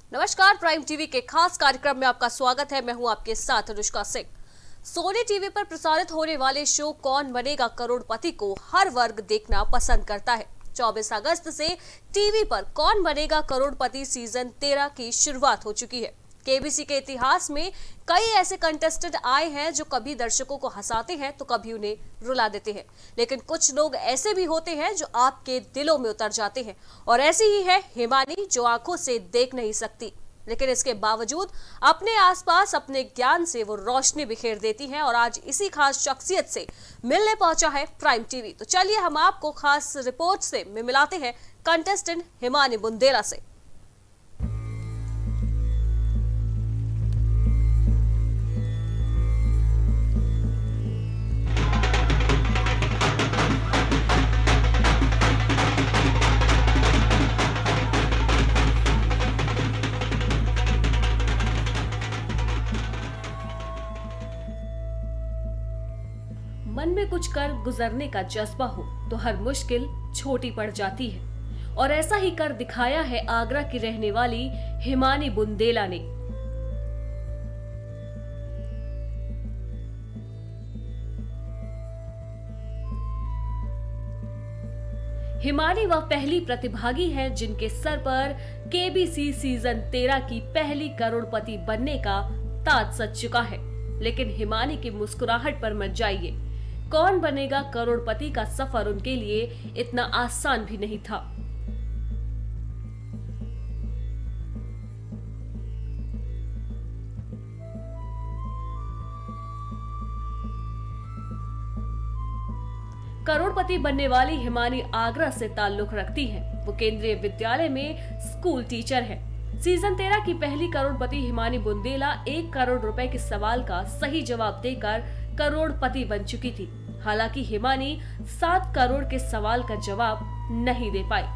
नमस्कार, prime TV के खास कार्यक्रम में आपका स्वागत है। मैं हूं आपके साथ अनुष्का सिंह। सोनी टीवी पर प्रसारित होने वाले शो कौन बनेगा करोड़पति को हर वर्ग देखना पसंद करता है। 24 अगस्त से टीवी पर कौन बनेगा करोड़पति सीजन 13 की शुरुआत हो चुकी है। केबीसी के इतिहास में कई ऐसे कंटेस्टेंट आए हैं जो कभी दर्शकों को हंसाते हैं तो कभी उन्हें रुला देते हैं, लेकिन कुछ लोग ऐसे भी होते हैं जो आपके दिलों में उतर जाते हैं। और ऐसी ही है हिमानी, जो आंखों से देख नहीं सकती, लेकिन इसके बावजूद अपने आसपास अपने ज्ञान से वो रोशनी बिखेर देती है। और आज इसी खास शख्सियत से मिलने पहुंचा है प्राइम टीवी। तो चलिए हम आपको खास रिपोर्ट से मिलाते हैं कंटेस्टेंट हिमानी बुंदेला से। मन में कुछ कर गुजरने का जज्बा हो तो हर मुश्किल छोटी पड़ जाती है, और ऐसा ही कर दिखाया है आगरा की रहने वाली हिमानी बुंदेला ने। हिमानी वह पहली प्रतिभागी है जिनके सर पर केबीसी सीजन 13 की पहली करोड़पति बनने का ताज सज चुका है। लेकिन हिमानी की मुस्कुराहट पर मत जाइए, कौन बनेगा करोड़पति का सफर उनके लिए इतना आसान भी नहीं था। करोड़पति बनने वाली हिमानी आगरा से ताल्लुक रखती हैं। वो केंद्रीय विद्यालय में स्कूल टीचर है। सीजन 13 की पहली करोड़पति हिमानी बुंदेला 1 करोड़ रुपए के सवाल का सही जवाब देकर करोड़पति बन चुकी थी। हालांकि हिमानी 7 करोड़ के सवाल का जवाब नहीं दे पाई।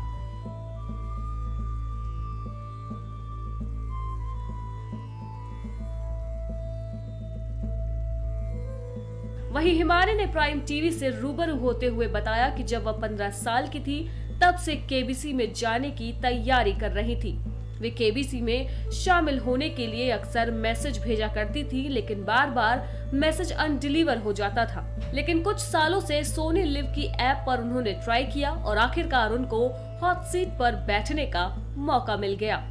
वहीं हिमानी ने प्राइम टीवी से रूबरू होते हुए बताया कि जब वह 15 साल की थी तब से केबीसी में जाने की तैयारी कर रही थी। वे केबीसी में शामिल होने के लिए अक्सर मैसेज भेजा करती थी, लेकिन बार बार मैसेज अनडिलीवर हो जाता था। लेकिन कुछ सालों से सोनी लिव की ऐप पर उन्होंने ट्राई किया और आखिरकार उनको हॉट सीट पर बैठने का मौका मिल गया।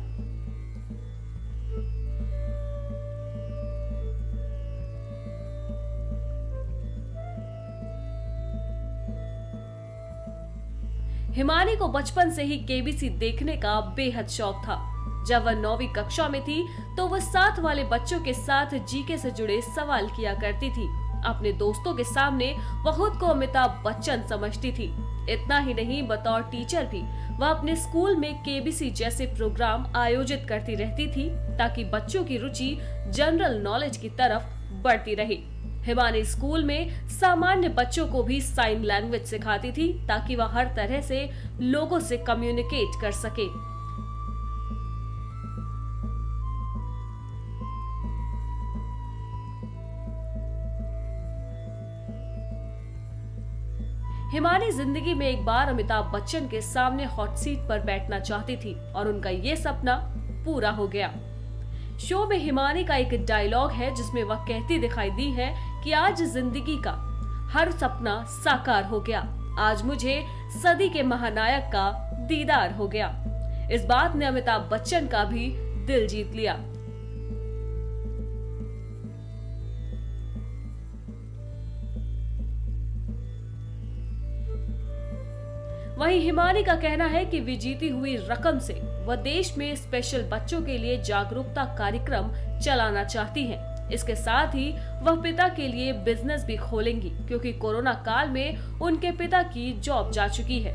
हिमानी को बचपन से ही केबीसी देखने का बेहद शौक था। जब वह 9वीं कक्षा में थी तो वह साथ वाले बच्चों के साथ जीके से जुड़े सवाल किया करती थी। अपने दोस्तों के सामने वह खुद को अमिताभ बच्चन समझती थी। इतना ही नहीं, बतौर टीचर भी वह अपने स्कूल में केबीसी जैसे प्रोग्राम आयोजित करती रहती थी ताकि बच्चों की रुचि जनरल नॉलेज की तरफ बढ़ती रही। हिमानी स्कूल में सामान्य बच्चों को भी साइन लैंग्वेज सिखाती थी ताकि वह हर तरह से लोगों से कम्युनिकेट कर सके। हिमानी जिंदगी में एक बार अमिताभ बच्चन के सामने हॉट सीट पर बैठना चाहती थी और उनका ये सपना पूरा हो गया। शो में हिमानी का एक डायलॉग है जिसमें वह कहती दिखाई दी है कि आज जिंदगी का हर सपना साकार हो गया, आज मुझे सदी के महानायक का दीदार हो गया। इस बात ने अमिताभ बच्चन का भी दिल जीत लिया। वहीं हिमानी का कहना है कि वे जीती हुई रकम से वह देश में स्पेशल बच्चों के लिए जागरूकता कार्यक्रम चलाना चाहती हैं। इसके साथ ही वह पिता के लिए बिजनेस भी खोलेंगी, क्योंकि कोरोना काल में उनके पिता की जॉब जा चुकी है।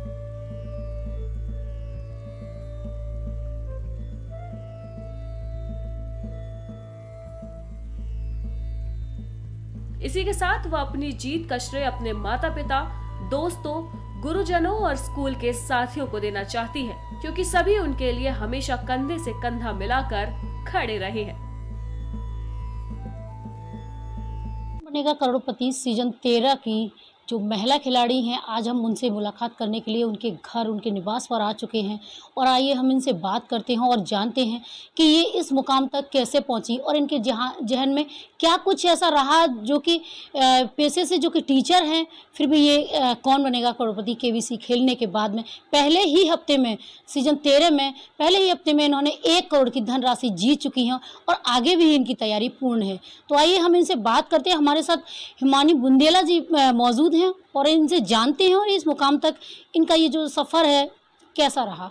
इसी के साथ वह अपनी जीत का श्रेय अपने माता पिता, दोस्तों, गुरुजनों और स्कूल के साथियों को देना चाहती है, क्योंकि सभी उनके लिए हमेशा कंधे से कंधा मिलाकर खड़े रहे हैं। बनेगा करोड़पति सीजन 13 की जो महिला खिलाड़ी हैं, आज हम उनसे मुलाकात करने के लिए उनके घर, उनके निवास पर आ चुके हैं और आइए हम इनसे बात करते हैं और जानते हैं कि ये इस मुकाम तक कैसे पहुँची और इनके ज़हन में क्या कुछ ऐसा रहा जो कि पेशे से जो कि टीचर हैं, फिर भी ये कौन बनेगा करोड़पति केबीसी खेलने के बाद में पहले ही हफ्ते में सीज़न 13 में पहले ही हफ्ते में इन्होंने 1 करोड़ की धनराशि जीत चुकी हैं और आगे भी इनकी तैयारी पूर्ण है। तो आइए हम इनसे बात करते हैं। हमारे साथ हिमानी बुंदेला जी मौजूद हैं और इनसे जानते हैं और इस मुकाम तक इनका ये जो सफ़र है कैसा रहा।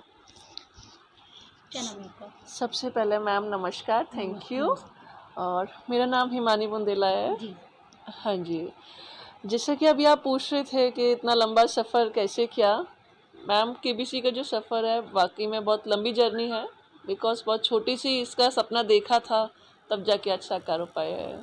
क्या नाम है आपका? सबसे पहले मैम नमस्कार, थैंक यू। और मेरा नाम हिमानी बुंदेला है जी। हाँ जी, जैसे कि अभी आप पूछ रहे थे कि इतना लंबा सफ़र कैसे किया। मैम केबीसी का जो सफ़र है वाकई में बहुत लंबी जर्नी है, बिकॉज बहुत छोटी सी इसका सपना देखा था तब जाके आज साकार हो पाया है।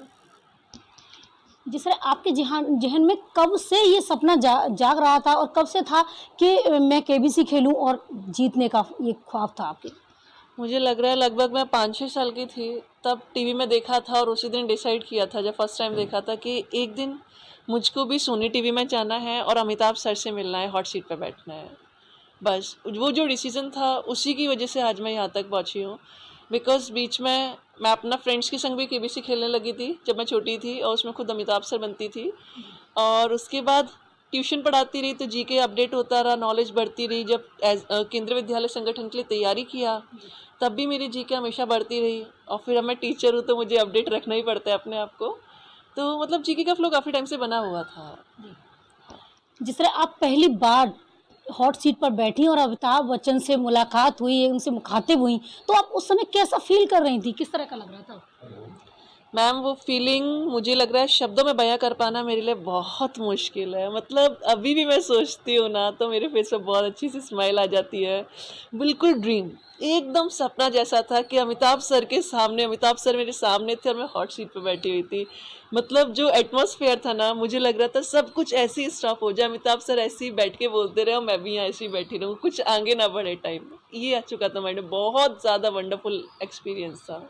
जिस तरह आपके ज़हन में कब से ये सपना जाग रहा था और कब से था कि मैं केबीसी खेलूं और जीतने का ये ख्वाब था आपके? मुझे लग रहा है लगभग मैं 5-6 साल की थी तब टीवी में देखा था और उसी दिन डिसाइड किया था, जब फर्स्ट टाइम देखा था कि एक दिन मुझको भी सोनी टीवी में जाना है और अमिताभ सर से मिलना है, हॉट सीट पे बैठना है। बस वो जो डिसीज़न था उसी की वजह से आज मैं यहाँ तक पहुँची हूँ। बिकॉज बीच में मैं अपना फ्रेंड्स के संग भी केबीसी खेलने लगी थी जब मैं छोटी थी और उसमें खुद अमिताभ सर बनती थी। और उसके बाद ट्यूशन पढ़ाती रही तो जीके अपडेट होता रहा, नॉलेज बढ़ती रही। जब केंद्रीय विद्यालय संगठन के लिए तैयारी किया तब भी मेरी जीके हमेशा बढ़ती रही। और फिर अब मैं टीचर हूँ तो मुझे अपडेट रखना ही पड़ता है अपने आप को। तो मतलब जीके का फ्लो काफ़ी टाइम से बना हुआ था। जिस तरह आप पहली बार हॉट सीट पर बैठी और अमिताभ बच्चन से मुलाकात हुई, उनसे मुखातिब हुई, तो आप उस समय कैसा फील कर रही थी? किस तरह का लग रहा था? मैम वो फीलिंग मुझे लग रहा है शब्दों में बयां कर पाना मेरे लिए बहुत मुश्किल है। मतलब अभी भी मैं सोचती हूँ ना तो मेरे फेस पे बहुत अच्छी सी स्माइल आ जाती है। बिल्कुल ड्रीम, एकदम सपना जैसा था कि अमिताभ सर के सामने, अमिताभ सर मेरे सामने थे और मैं हॉट सीट पे बैठी हुई थी। मतलब जो एटमॉस्फेयर था ना, मुझे लग रहा था सब कुछ ऐसे ही स्टॉप हो जाए, अमिताभ सर ऐसे ही बैठ के बोलते रहे और मैं भी यहाँ ऐसे ही बैठी रहूँ, कुछ आगे ना बढ़े टाइम। ये आ चुका था माइंड में, बहुत ज़्यादा वंडरफुल एक्सपीरियंस था।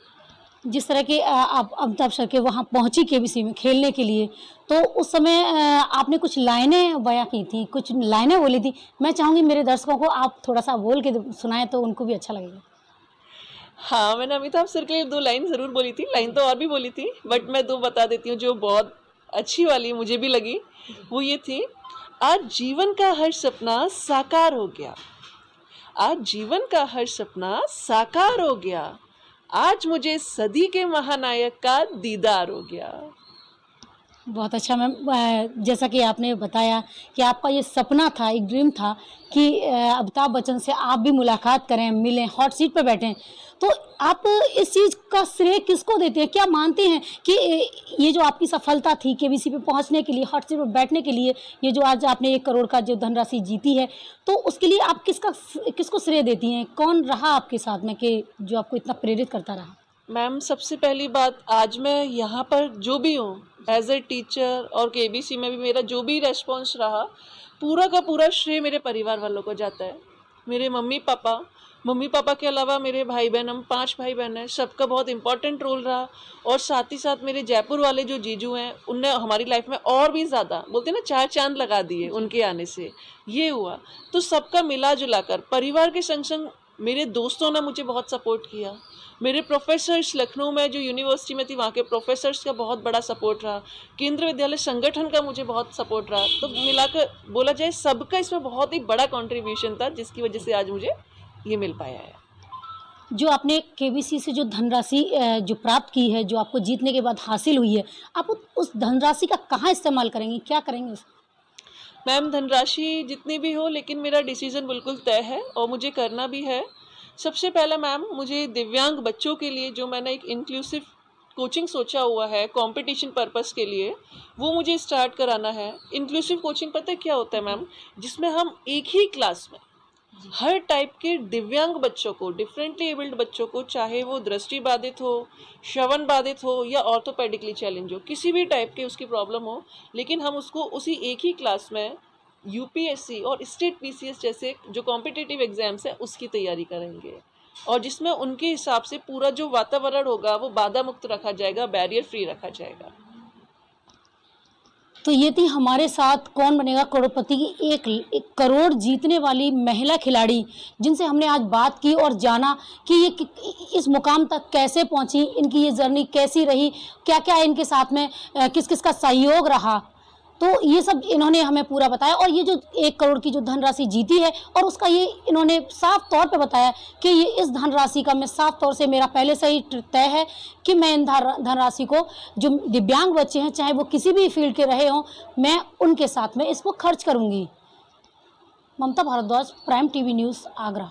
जिस तरह के आप अमिताभ सर के वहाँ पहुँची केबीसी में खेलने के लिए, तो उस समय आपने कुछ लाइनें बयां की थी, कुछ लाइनें बोली थी। मैं चाहूँगी मेरे दर्शकों को आप थोड़ा-सा बोल के सुनाएँ तो उनको भी अच्छा लगेगा। हाँ, मैंने अमिताभ सर के लिए 2 लाइन ज़रूर बोली थी, लाइन तो और भी बोली थी, बट मैं 2 बता देती हूँ जो बहुत अच्छी वाली मुझे भी लगी। वो ये थी, आज जीवन का हर सपना साकार हो गया, आज जीवन का हर सपना साकार हो गया, आज मुझे सदी के महानायक का दीदार हो गया। बहुत अच्छा मैम। जैसा कि आपने बताया कि आपका ये सपना था, एक ड्रीम था कि अमिताभ बच्चन से आप भी मुलाकात करें, मिलें, हॉट सीट पे बैठें। तो आप इस चीज़ का श्रेय किसको देते हैं? क्या मानते हैं कि ये जो आपकी सफलता थी केबीसी पे पहुंचने के लिए, हॉट सीट पे बैठने के लिए, ये जो आज आपने 1 करोड़ का जो धनराशि जीती है, तो उसके लिए आप किसको श्रेय देती हैं? कौन रहा आपके साथ में कि जो आपको इतना प्रेरित करता रहा? मैम सबसे पहली बात, आज मैं यहाँ पर जो भी हूँ एज ए टीचर और केबीसी में भी मेरा जो भी रेस्पॉन्स रहा, पूरा का पूरा श्रेय मेरे परिवार वालों को जाता है। मेरे मम्मी पापा के अलावा मेरे भाई बहन, हम 5 भाई बहन हैं, सबका बहुत इंपॉर्टेंट रोल रहा। और साथ ही साथ मेरे जयपुर वाले जो जीजू हैं, उनने हमारी लाइफ में और भी ज़्यादा, बोलते हैं ना, 4 चांद लगा दिए उनके आने से। ये हुआ तो सबका मिला जुला कर, परिवार के संग संग मेरे दोस्तों ने मुझे बहुत सपोर्ट किया। मेरे प्रोफेसर्स, लखनऊ में जो यूनिवर्सिटी में थी वहाँ के प्रोफेसर्स का बहुत बड़ा सपोर्ट रहा। केंद्रीय विद्यालय संगठन का मुझे बहुत सपोर्ट रहा। तो मिलाकर बोला जाए सबका इसमें बहुत ही बड़ा कंट्रीब्यूशन था, जिसकी वजह से आज मुझे ये मिल पाया है। जो आपने केबीसी से जो धनराशि जो प्राप्त की है, जो आपको जीतने के बाद हासिल हुई है, आप उस धनराशि का कहाँ इस्तेमाल करेंगी? क्या करेंगे उस? मैम धनराशि जितनी भी हो, लेकिन मेरा डिसीज़न बिल्कुल तय है और मुझे करना भी है। सबसे पहले मैम, मुझे दिव्यांग बच्चों के लिए जो मैंने एक इंक्लूसिव कोचिंग सोचा हुआ है कंपटीशन पर्पस के लिए, वो मुझे स्टार्ट कराना है। इंक्लूसिव कोचिंग पता है क्या होता है मैम? जिसमें हम एक ही क्लास में हर टाइप के दिव्यांग बच्चों को, डिफरेंटली एबल्ड बच्चों को, चाहे वो दृष्टि बाधित हो, श्रवण बाधित हो या ऑर्थोपेडिकली चैलेंज हो, किसी भी टाइप की उसकी प्रॉब्लम हो, लेकिन हम उसको उसी एक ही क्लास में यूपीएससी और स्टेट पीसीएस जैसे जो कॉम्पिटिटिव एग्जाम्स हैं उसकी तैयारी करेंगे। और जिसमें उनके हिसाब से पूरा जो वातावरण होगा वो बाधा मुक्त रखा जाएगा, बैरियर फ्री रखा जाएगा। तो ये थी हमारे साथ कौन बनेगा करोड़पति की एक करोड़ जीतने वाली महिला खिलाड़ी, जिनसे हमने आज बात की और जाना कि ये इस मुकाम तक कैसे पहुंची, इनकी ये जर्नी कैसी रही, क्या क्या इनके साथ में किस किस का सहयोग रहा। तो ये सब इन्होंने हमें पूरा बताया और ये जो 1 करोड़ की जो धनराशि जीती है और उसका ये इन्होंने साफ तौर पे बताया कि ये इस धनराशि का मैं साफ तौर से मेरा पहले से ही तय है कि मैं इन धनराशि को जो दिव्यांग बच्चे हैं, चाहे वो किसी भी फील्ड के रहे हों, मैं उनके साथ में इसको खर्च करूँगी। Mamta Bhardwaj, Prime TV news, Agra.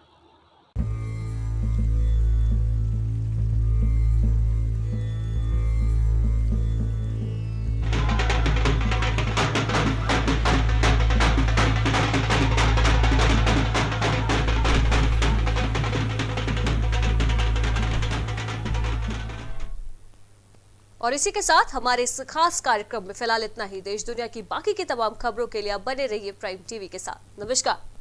और इसी के साथ हमारे इस खास कार्यक्रम में फिलहाल इतना ही। देश दुनिया की बाकी की तमाम खबरों के लिए आप बने रहिए प्राइम टीवी के साथ। नमस्कार।